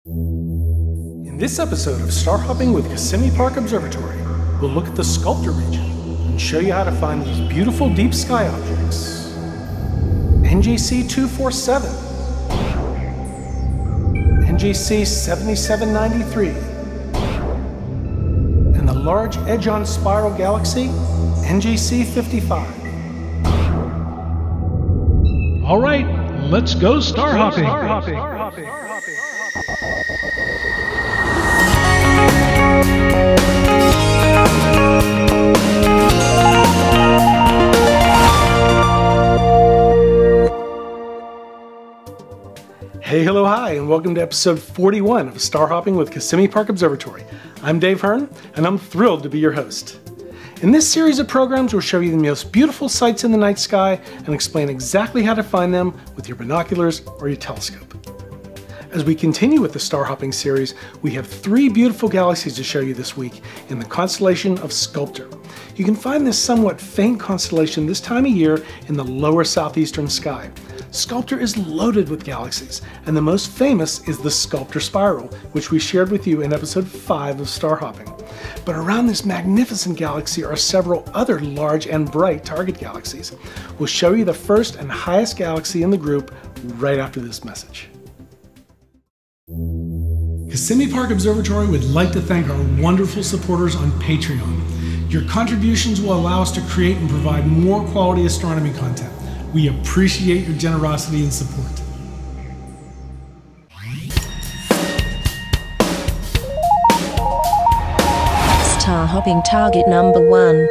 In this episode of Star Hopping with Kissimmee Park Observatory, we'll look at the Sculptor region and show you how to find these beautiful deep sky objects. NGC 247, NGC 7793, and the Large Edge-on Spiral Galaxy, NGC 55. All right, let's go star hopping. Hey, hello, hi, and welcome to episode 41 of Star Hopping with Kissimmee Park Observatory. I'm Dave Hearn, and I'm thrilled to be your host. In this series of programs, we'll show you the most beautiful sights in the night sky and explain exactly how to find them with your binoculars or your telescope. As we continue with the Star Hopping series, we have three beautiful galaxies to show you this week in the constellation of Sculptor. You can find this somewhat faint constellation this time of year in the lower southeastern sky. Sculptor is loaded with galaxies, and the most famous is the Sculptor Spiral, which we shared with you in episode 5 of Star Hopping. But around this magnificent galaxy are several other large and bright target galaxies. We'll show you the first and highest galaxy in the group right after this message. Kissimmee Park Observatory would like to thank our wonderful supporters on Patreon. Your contributions will allow us to create and provide more quality astronomy content. We appreciate your generosity and support. Star hopping target number 1.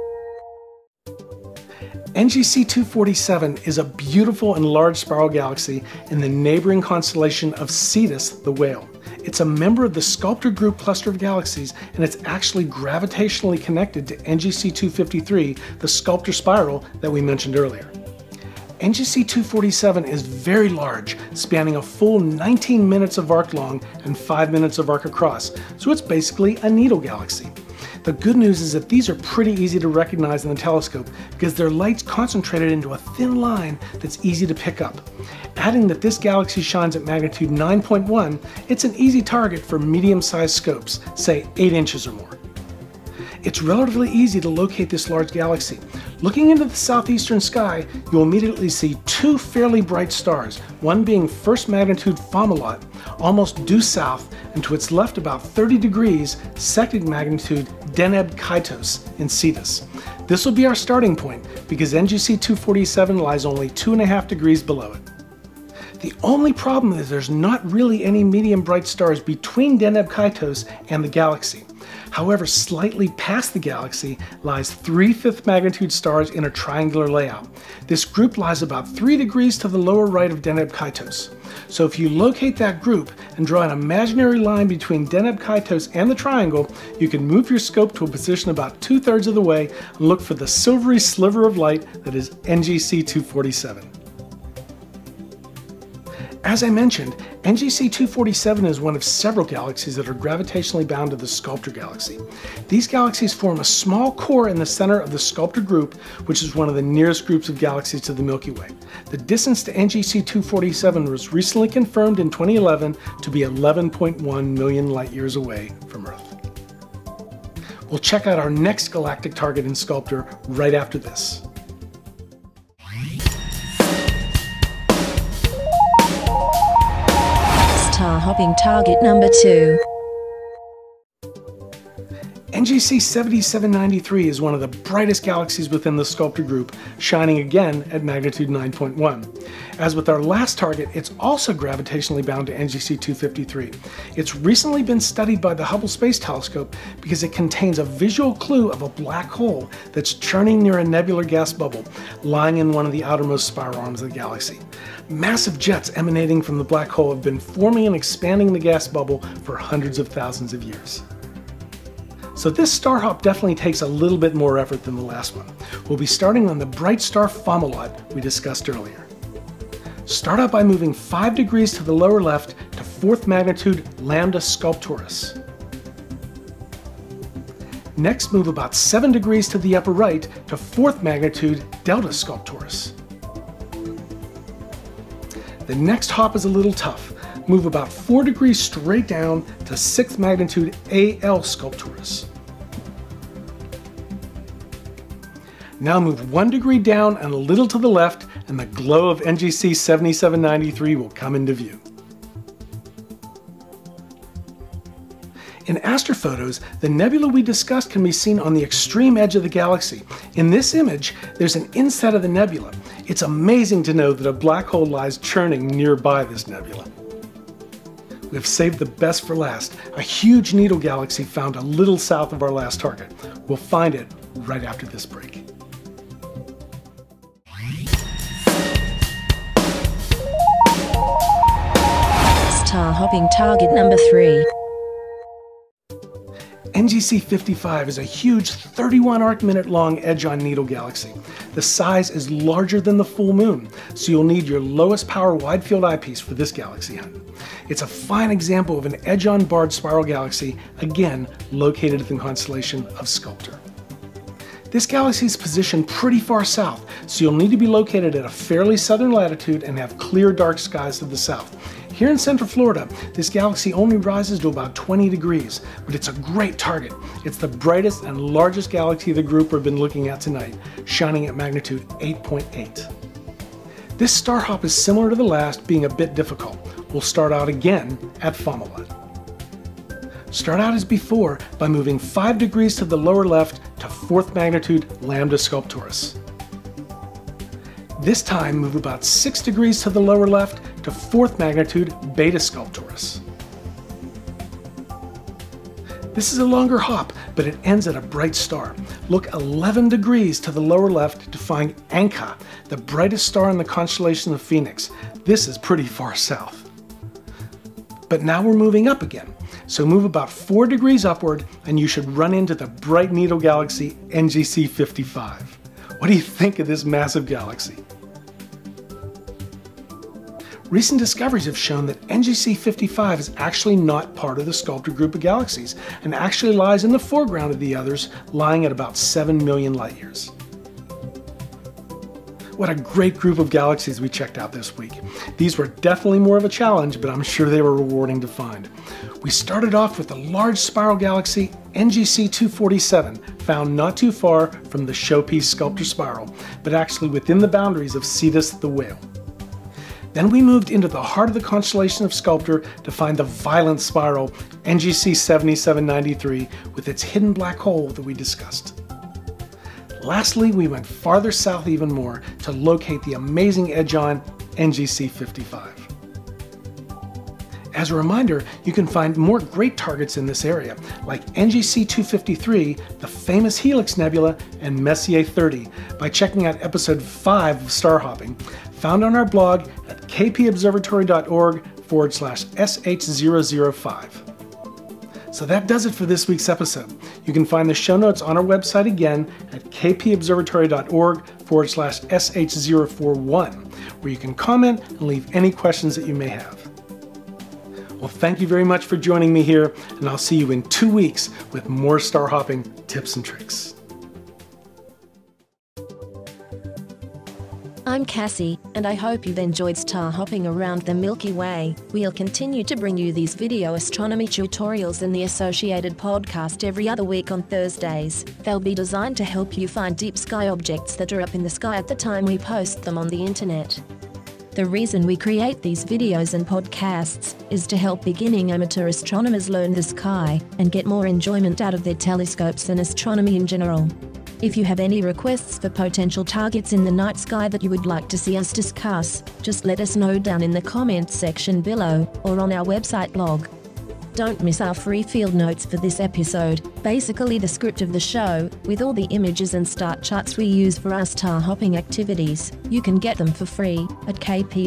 NGC 247 is a beautiful and large spiral galaxy in the neighboring constellation of Cetus, the Whale. It's a member of the Sculptor group cluster of galaxies, and it's actually gravitationally connected to NGC 253, the Sculptor Spiral that we mentioned earlier. NGC 247 is very large, spanning a full 19 minutes of arc long and 5 minutes of arc across, so it's basically a needle galaxy. The good news is that these are pretty easy to recognize in the telescope because their light's concentrated into a thin line that's easy to pick up. Adding that this galaxy shines at magnitude 9.1, it's an easy target for medium-sized scopes, say 8 inches or more. It's relatively easy to locate this large galaxy. Looking into the southeastern sky, you'll immediately see two fairly bright stars, one being first magnitude Fomalhaut, almost due south, and to its left about 30 degrees, second magnitude Deneb Kaitos in Cetus. This will be our starting point because NGC 247 lies only 2.5 degrees below it. The only problem is there's not really any medium bright stars between Deneb Kaitos and the galaxy. However, slightly past the galaxy lies 3/5 magnitude stars in a triangular layout. This group lies about 3 degrees to the lower right of Deneb Kaitos. So if you locate that group and draw an imaginary line between Deneb Kaitos and the triangle, you can move your scope to a position about 2/3 of the way and look for the silvery sliver of light that is NGC 247. As I mentioned, NGC 247 is one of several galaxies that are gravitationally bound to the Sculptor galaxy. These galaxies form a small core in the center of the Sculptor group, which is one of the nearest groups of galaxies to the Milky Way. The distance to NGC 247 was recently confirmed in 2011 to be 11.1 million light-years away from Earth. We'll check out our next galactic target in Sculptor right after this. Star hopping target number 2. NGC 7793 is one of the brightest galaxies within the Sculptor group, shining again at magnitude 9.1. As with our last target, it's also gravitationally bound to NGC 253. It's recently been studied by the Hubble Space Telescope because it contains a visual clue of a black hole that's churning near a nebular gas bubble, lying in one of the outermost spiral arms of the galaxy. Massive jets emanating from the black hole have been forming and expanding the gas bubble for hundreds of thousands of years. So this star hop definitely takes a little bit more effort than the last one. We'll be starting on the bright star Fomalhaut we discussed earlier. Start out by moving 5 degrees to the lower left to 4th magnitude Lambda Sculptoris. Next, move about 7 degrees to the upper right to 4th magnitude Delta Sculptoris. The next hop is a little tough. Move about 4 degrees straight down to 6th magnitude AL Sculptoris. Now move 1 degree down and a little to the left, and the glow of NGC 7793 will come into view. In astrophotos, the nebula we discussed can be seen on the extreme edge of the galaxy. In this image, there's an inset of the nebula. It's amazing to know that a black hole lies churning nearby this nebula. We've saved the best for last, a huge needle galaxy found a little south of our last target. We'll find it right after this break. Star hopping target number 3. NGC 55 is a huge 31 arc-minute long edge-on needle galaxy. The size is larger than the full moon, so you'll need your lowest power wide-field eyepiece for this galaxy hunt. It's a fine example of an edge-on barred spiral galaxy, again located in the constellation of Sculptor. This galaxy is positioned pretty far south, so you'll need to be located at a fairly southern latitude and have clear dark skies to the south. Here in Central Florida, this galaxy only rises to about 20 degrees, but it's a great target. It's the brightest and largest galaxy of the group we've been looking at tonight, shining at magnitude 8.8. This star hop is similar to the last, being a bit difficult. We'll start out again at Fomalhaut. Start out as before by moving 5 degrees to the lower left to 4th magnitude Lambda Sculptoris. This time move about 6 degrees to the lower left to 4th magnitude Beta Sculptoris. This is a longer hop, but it ends at a bright star. Look 11 degrees to the lower left to find Anka, the brightest star in the constellation of Phoenix. This is pretty far south. But now we're moving up again. So move about 4 degrees upward and you should run into the bright needle galaxy NGC 55. What do you think of this massive galaxy? Recent discoveries have shown that NGC 55 is actually not part of the Sculptor group of galaxies and actually lies in the foreground of the others, lying at about 7 million light years. What a great group of galaxies we checked out this week. These were definitely more of a challenge, but I'm sure they were rewarding to find. We started off with the large spiral galaxy NGC 247, found not too far from the showpiece Sculptor spiral, but actually within the boundaries of Cetus the whale. Then we moved into the heart of the constellation of Sculptor to find the violent spiral NGC 7793 with its hidden black hole that we discussed. Lastly, we went farther south even more to locate the amazing edge-on NGC 55. As a reminder, you can find more great targets in this area, like NGC 253, the famous Helix Nebula, and Messier 30, by checking out episode 5 of Star Hopping, found on our blog at kpobservatory.org/sh005. So that does it for this week's episode. You can find the show notes on our website again at kpobservatory.org/sh041, where you can comment and leave any questions that you may have. Well, thank you very much for joining me here, and I'll see you in 2 weeks with more star hopping tips and tricks. I'm Cassie, and I hope you've enjoyed star hopping around the Milky Way. We'll continue to bring you these video astronomy tutorials and the associated podcast every other week on Thursdays. They'll be designed to help you find deep sky objects that are up in the sky at the time we post them on the internet. The reason we create these videos and podcasts is to help beginning amateur astronomers learn the sky and get more enjoyment out of their telescopes and astronomy in general. If you have any requests for potential targets in the night sky that you would like to see us discuss, just let us know down in the comments section below or on our website blog. Don't miss our free field notes for this episode, basically the script of the show, with all the images and start charts we use for our star hopping activities. You can get them for free at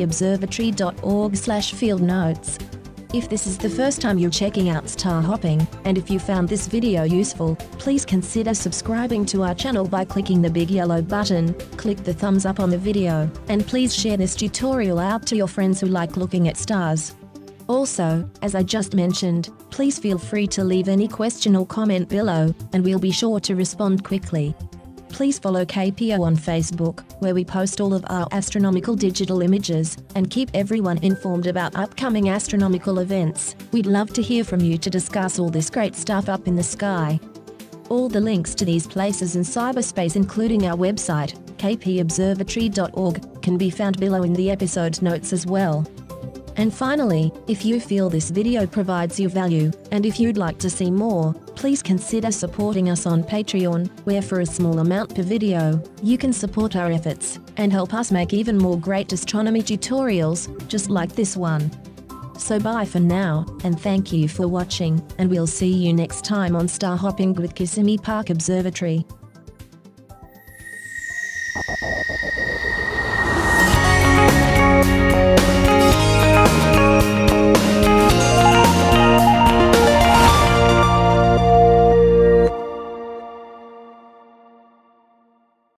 kpobservatory.org/fieldnotes. If this is the first time you're checking out star hopping, and if you found this video useful, please consider subscribing to our channel by clicking the big yellow button, click the thumbs up on the video, and please share this tutorial out to your friends who like looking at stars. Also, as I just mentioned, please feel free to leave any question or comment below, and we'll be sure to respond quickly. Please follow KPO on Facebook, where we post all of our astronomical digital images, and keep everyone informed about upcoming astronomical events. We'd love to hear from you to discuss all this great stuff up in the sky. All the links to these places in cyberspace, including our website, kpobservatory.org, can be found below in the episode notes as well. And finally, if you feel this video provides you value, and if you'd like to see more, please consider supporting us on Patreon, where for a small amount per video, you can support our efforts, and help us make even more great astronomy tutorials, just like this one. So bye for now, and thank you for watching, and we'll see you next time on Star Hopping with Kissimmee Park Observatory.